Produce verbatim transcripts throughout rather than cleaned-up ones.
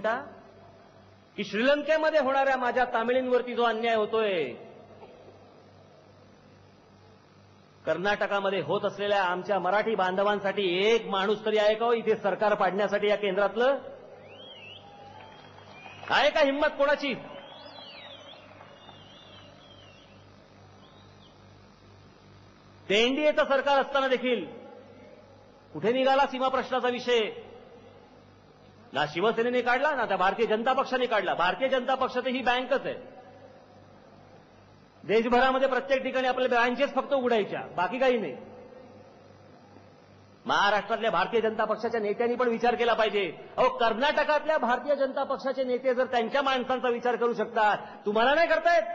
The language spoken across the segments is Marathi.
की श्रीलंकेमध्ये होणाऱ्या माझ्या तामिळींवरती जो अन्याय होतोय, कर्नाटकामध्ये होत असलेल्या आमच्या मराठी बांधवांसाठी एक माणूस तरी आहे का हो इथे सरकार पाडण्यासाठी या केंद्रातलं? आहे का हिंमत कोणाची? ते एनडीएचं सरकार असताना देखील कुठे निघाला सीमा प्रश्नाचा विषय? ना शिवसेनेने काढला ना त्या भारतीय जनता पक्षाने काढला. भारतीय जनता पक्ष तर ही बँकच आहे. देशभरामध्ये प्रत्येक ठिकाणी आपल्या ब्रँचेस फक्त उघडायच्या, बाकी काही नाही. महाराष्ट्रातल्या भारतीय जनता पक्षाच्या नेत्यांनी पण विचार केला पाहिजे. अहो, कर्नाटकातल्या भारतीय जनता पक्षाचे नेते जर त्यांच्या माणसांचा विचार करू शकतात, तुम्हाला नाही करतायत?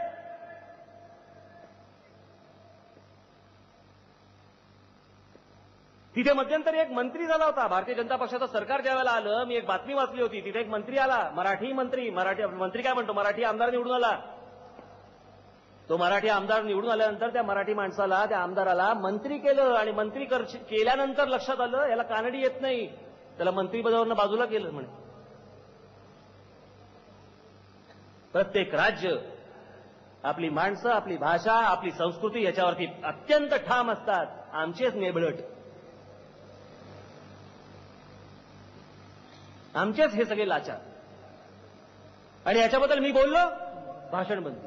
तिथे मध्यंतरी एक मंत्री झाला होता भारतीय जनता पक्षाचं सरकार ज्यावेळेला आलं, मी एक बातमी वाचली होती. तिथे एक मंत्री आला, मराठी मंत्री, मराठी मंत्री काय म्हणतो, मराठी आमदार निवडून आला. तो मराठी आमदार निवडून आल्यानंतर त्या मराठी माणसाला, त्या आमदाराला मंत्री केलं आणि मंत्री केल्यानंतर लक्षात आलं याला कानडी येत नाही, त्याला मंत्रीपदावरनं बाजूला केलं. म्हणे प्रत्येक राज्य आपली माणसं, आपली भाषा, आपली संस्कृती याच्यावरती अत्यंत ठाम असतात. आमचेच नेबळट, आमचेच हे सगळे लाचार. आणि याच्याबद्दल मी बोललो, भाषण बंदी.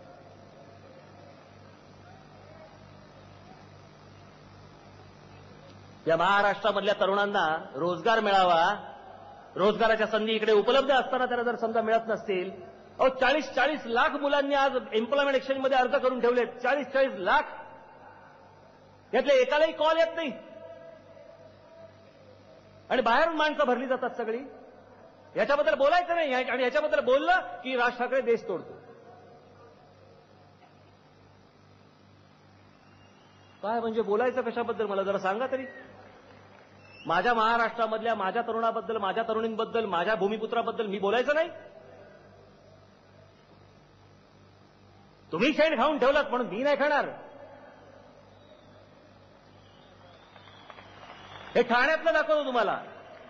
या महाराष्ट्रामधल्या तरुणांना रोजगार मिळावा, रोजगाराच्या संधी इकडे उपलब्ध असताना त्यांना जर समजा मिळत नसतील. अहो, चाळीस चाळीस लाख मुलांनी आज एम्प्लॉयमेंट एक्सचेंजमध्ये अर्ज करून ठेवलेत. चाळीस चाळीस लाख, यातले एकालाही कॉल येत नाही. आणि बाहेरून माणसं भरली जातात सगळी. याच्याबद्दल बोलायचं नाही, आणि याच्याबद्दल बोललं की राज ठाकरे देश तोडतो. काय म्हणजे बोलायचं कशाबद्दल मला जरा सांगा तरी. माझ्या महाराष्ट्रामधल्या माझ्या तरुणाबद्दल, माझ्या तरुणींबद्दल, माझ्या भूमिपुत्राबद्दल मी बोलायचं नाही? तुम्ही शेण खाऊन ठेवलात म्हणून मी नाही खाणार. हे ठाण्यातलं दाखवतो तुम्हाला.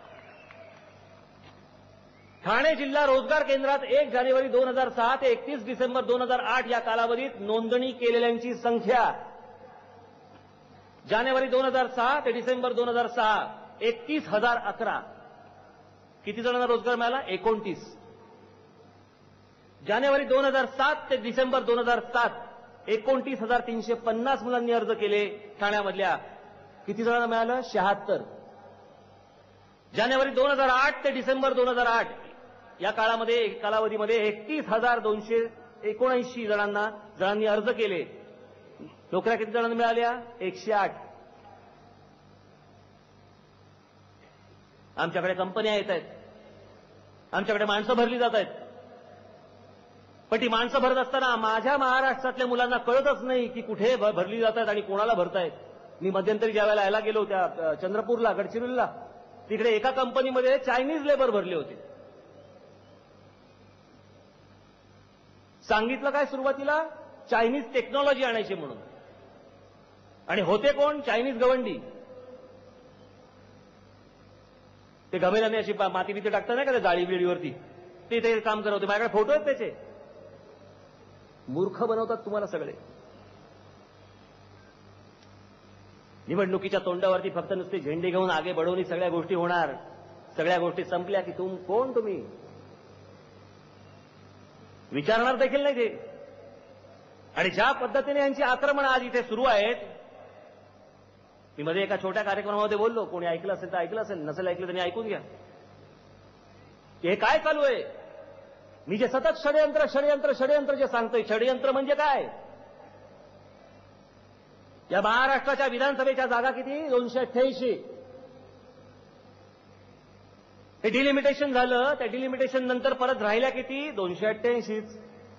ठाणे जिल्हा रोजगार केंद्रात एक जानेवारी दोन हजार सहा ते एकतीस डिसेंबर दोन हजार आठ या कालावधीत नोंदणी केलेल्यांची संख्या, जानेवारी दोन हजार सहा ते डिसेंबर दोन हजार सहा एकतीस हजार अकरा. किती जणांना रोजगार मिळाला? एकोणतीस. जानेवारी दोन हजार सात ते डिसेंबर दोन हजार सात एकोणतीस हजार तीनशे पन्नास मुलांनी अर्ज केले ठाण्यामधल्या. किती जणांना मिळालं? शहात्तर. जानेवारी दोन हजार आठ ते डिसेंबर दोन हजार आठ या काळामध्ये कालावधीमध्ये एकतीस हजार दोनशे एकोणऐंशी जणांना जणांनी अर्ज केले. नोकऱ्या किती जणांना मिळाल्या? एकशे आठ. आमच्याकडे कंपन्या येत आहेत, आमच्याकडे माणसं भरली जात आहेत. पण ती माणसं भरत असताना माझ्या महाराष्ट्रातल्या मुलांना कळतच नाही की कुठे भरली जात आहेत आणि कोणाला भरतायत. मी मध्यंतरी ज्या वेळेला यायला गेलो त्या चंद्रपूरला, गडचिरोलीला, तिकडे एका कंपनीमध्ये चायनीज लेबर भरले होते. सांगितलं काय सुरुवातीला? चायनीज टेक्नॉलॉजी आणायची म्हणून. आणि होते कोण? चायनीज गवंडी. ते गमेलाने अशी माती बिती टाकतात नाही का त्या जाळी बिळीवरती, ते ते काम करत होते. माझ्याकडे फोटो आहेत त्याचे. मूर्ख बनवतात तुम्हाला सगळे. निवडणुकीच्या तोंडावरती फक्त नुसते झेंडे घेऊन आगे बढवणी सगळ्या गोष्टी होणार. सगळ्या गोष्टी संपल्या की तुम कोण तुम्ही विचारणार देखील नाही ते. आणि ज्या पद्धतीने यांची आक्रमण आज इथे सुरू आहेत, मी मध्ये एका छोट्या कार्यक्रमामध्ये बोललो, कोणी ऐकलं असेल तर ऐकलं असेल, नसेल ऐकलं त्यांनी ऐकून घ्या. हे काय चालू आहे? मी जे सतत षडयंत्र षडयंत्र षडयंत्र जे सांगतोय, षडयंत्र म्हणजे काय? या महाराष्ट्राच्या विधानसभेच्या जागा किती? दोनशे अठ्ठ्याऐंशी. हे डिलिमिटेशन झालं, त्या डिलिमिटेशन नंतर परत राहिल्या किती? दोनशे अठ्ठ्याऐंशीच.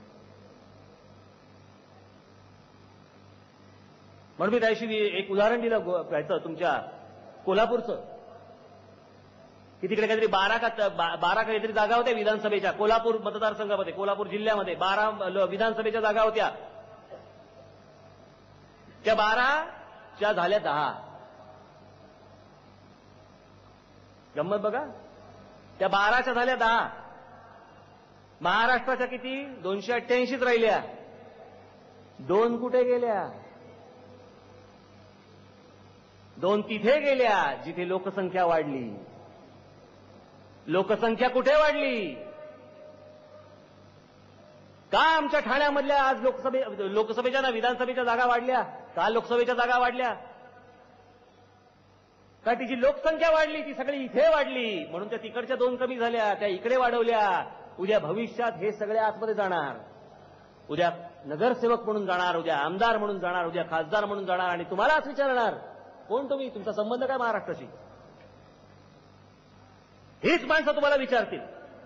म्हणून मी त्याशी एक उदाहरण दिलं याचं, तुमच्या कोल्हापूरचं, की तिकडे काहीतरी बारा का बारा काहीतरी जागा होत्या विधानसभेच्या. कोल्हापूर मतदारसंघामध्ये, कोल्हापूर जिल्ह्यामध्ये बारा विधानसभेच्या जागा होत्या. त्या बाराच्या झाल्या दहा. गंमत बघा, त्या बाराच्या झाल्या दहा. महाराष्ट्राच्या किती दोनशे अठ्ठ्याऐंशीच राहिल्या. दोन कुठे गेल्या? दोन तिथे गेल्या जिथे लोकसंख्या वाढली. लोकसंख्या कुठे वाढली? का आमच्या ठाण्यामधल्या आज लोकसभे लोकसभेच्या ना विधानसभेच्या जागा वाढल्या? का लोकसभेच्या जागा वाढल्या? का तिची लोकसंख्या वाढली, ती सगळी इथे वाढली म्हणून त्या तिकडच्या दोन कमी झाल्या, त्या इकडे वाढवल्या. उद्या भविष्यात हे सगळे आतमध्ये जाणार. उद्या नगरसेवक म्हणून जाणार, उद्या आमदार म्हणून जाणार, उद्या खासदार म्हणून जाणार आणि तुम्हालाच विचारणार कोण तुम्ही, तुमचा संबंध काय महाराष्ट्राशी? हीच माणसं तुम्हाला विचारतील.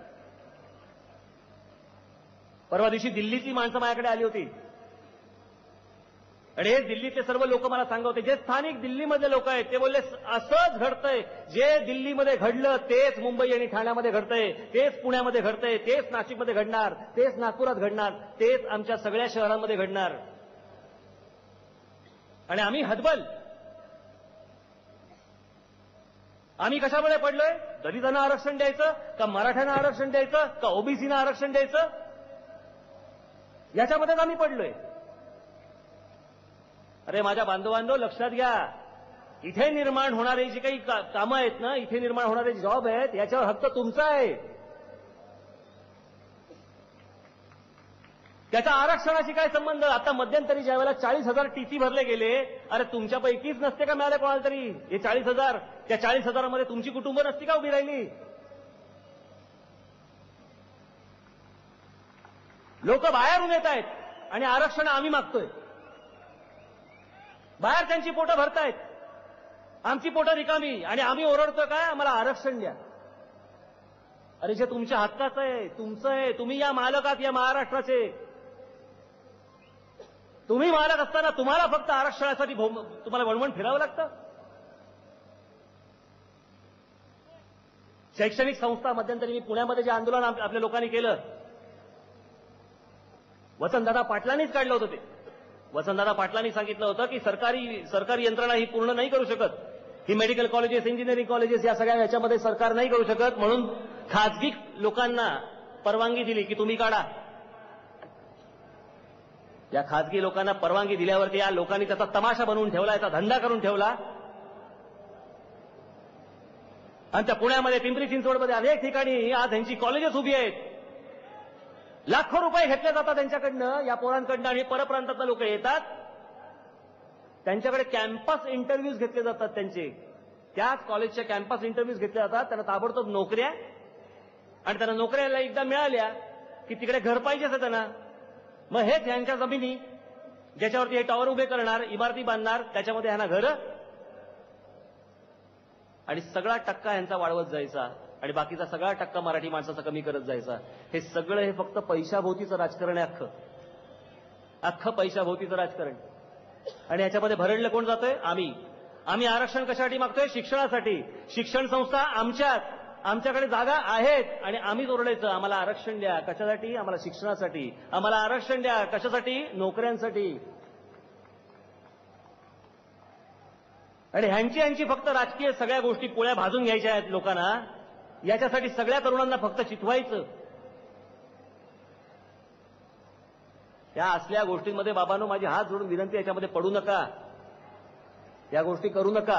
परवा दिवशी दिल्लीची माणसं माझ्याकडे आली होती आणि हे दिल्लीचे सर्व लोक मला सांगत होते, जे स्थानिक दिल्लीमधले लोक आहेत ते बोलले असंच घडतंय, जे दिल्लीमध्ये घडलं तेच मुंबई आणि ठाण्यामध्ये घडतंय, तेच पुण्यामध्ये घडतंय, तेच नाशिकमध्ये घडणार, तेच नागपुरात घडणार, तेच आमच्या सगळ्या शहरांमध्ये घडणार. आणि आम्ही हतबल. आम्ही कशामुळे पडलोय? दलितांना आरक्षण द्यायचं का मराठ्यांना आरक्षण द्यायचं का ओबीसीना आरक्षण द्यायचं, याच्यामध्येच आम्ही पडलोय. अरे माझ्या बांधवांनो, लक्षात घ्या, इथे निर्माण होणारे जी काही कामं आहेत ना, इथे निर्माण होणारे जॉब आहेत, याच्यावर हक्क तुमचा आहे. त्याचा आरक्षणाशी काय संबंध? आता मध्यंतरी ज्या वेळेला चाळीस हजार टीसी भरले गेले, अरे तुमच्यापैकीच नसते का मिळाले कोणाला तरी हे चाळीस हजार? त्या चाळीस हजारामध्ये तुमची कुटुंब नसती का उभी राहिली? लोक बाहेरून येत आहेत आणि आरक्षण आम्ही मागतोय. बाहेर त्यांची पोटं भरतायत, आमची पोटं रिकामी आणि आम्ही ओरडतोय काय, आम्हाला आरक्षण द्या. अरे जे तुमच्या हक्काचं आहे, तुमचं आहे, तुम्ही या मालक आहात या महाराष्ट्राचे. तुम्ही मालक असताना तुम्हाला फक्त आरक्षणासाठी तुम्हाला वणवण फिरावं लागतं. शैक्षणिक संस्था मध्यंतरी मी पुण्यामध्ये जे आंदोलन आपल्या लोकांनी केलं, वसंतदादा पाटलांनीच काढलं होतं. ते वसंतदादा पाटलांनी सांगितलं होतं की सरकारी सरकारी यंत्रणा ही पूर्ण नाही करू शकत, ही मेडिकल कॉलेजेस, इंजिनिअरिंग कॉलेजेस या सगळ्या याच्यामध्ये सरकार नाही करू शकत, म्हणून खाजगी लोकांना परवानगी दिली की तुम्ही काढा. या खाजगी लोकांना परवानगी दिल्यावरती या लोकांनी त्याचा तमाशा बनवून ठेवला, याचा धंदा करून ठेवला. आणि त्या पुण्यामध्ये पिंपरी चिंचवडमध्ये अनेक ठिकाणी आज यांची कॉलेजेस उभी आहेत. लाखो रुपये घेतले जातात त्यांच्याकडनं, या पोरांकडनं, आणि परप्रांतातले लोक येतात, त्यांच्याकडे कॅम्पस इंटरव्ह्यूज घेतले जातात. त्यांचे त्याच कॉलेजच्या कॅम्पस इंटरव्ह्यूज घेतले जातात. त्यांना ताबडतोब नोकऱ्या, आणि त्यांना नोकऱ्याला एकदा मिळाल्या की तिकडे घर पाहिजेच आहे त्यांना. मग हेच यांच्या जमिनी ज्याच्यावरती हे टॉवर उभे करणार, इमारती बांधणार, त्याच्यामध्ये ह्यांना घरं, आणि सगळा टक्का यांचा वाढवत जायचा आणि बाकीचा सगळा टक्का मराठी माणसाचा कमी करत जायचा. हे सगळं हे फक्त पैशाभोवतीचं राजकारण आहे. अख्खं अख्खं पैशाभोवतीचं राजकारण. आणि याच्यामध्ये भरडलं कोण जातोय? आम्ही. आम्ही आरक्षण कशासाठी मागतोय? शिक्षणासाठी. शिक्षण संस्था आमच्यात, आमच्याकडे जागा आहेत आणि आम्हीच ओरडायचं आम्हाला आरक्षण द्या. कशासाठी? आम्हाला शिक्षणासाठी. आम्हाला आरक्षण द्या. कशासाठी? नोकऱ्यांसाठी. आणि ह्यांची ह्यांची फक्त राजकीय सगळ्या गोष्टी पोळ्या भाजून घ्यायच्या आहेत लोकांना. याच्यासाठी सगळ्या तरुणांना फक्त चिथवायचं. त्या असल्या गोष्टींमध्ये बाबांनो माझी हात जोडून विनंती, याच्यामध्ये पडू नका, या गोष्टी करू नका.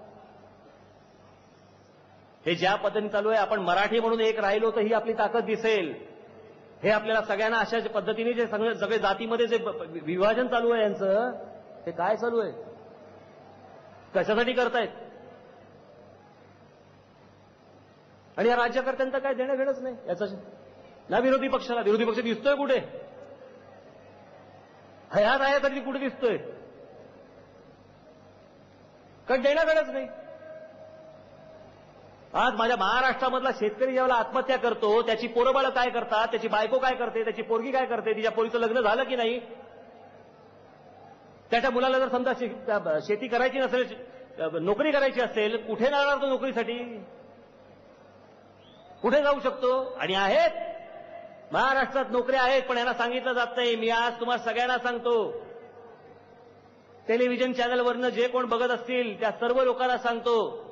हे ज्या पद्धतीने चालू आहे, आपण मराठी म्हणून एक राहिलो तर ही आपली ताकद दिसेल. हे आपल्याला सगळ्यांना अशा पद्धतीने जे सगळे जातीमध्ये जे विभाजन चालू आहे यांचं, हे काय चालू आहे? कशासाठी करतायत? आणि या राज्यकर्त्यांचं काय देणं घेणंच नाही याचं ना. विरोधी पक्षाला विरोधी पक्ष दिसतोय कुठे? हयात आहे तरी कुठे दिसतोय? कारण देणं घेणंच नाही. आज माझ्या महाराष्ट्रामधला शेतकरी ज्यावेळेला आत्महत्या करतो, त्याची पोरबाळं काय करतात, त्याची बायको काय करते, त्याची पोरगी काय करते, तिच्या पोरीचं लग्न झालं की नाही, त्याच्या मुलाला जर समजा शेती करायची नसेल, नोकरी करायची असेल, कुठे जाणार तो नोकरीसाठी? कुठे जाऊ शकतो? आणि आहेत महाराष्ट्रात नोकऱ्या आहेत, पण यांना सांगितलं जात नाही. मी आज तुम्हाला सगळ्यांना सांगतो, टेलिव्हिजन चॅनलवरनं जे कोण बघत असतील त्या सर्व लोकांना सांगतो,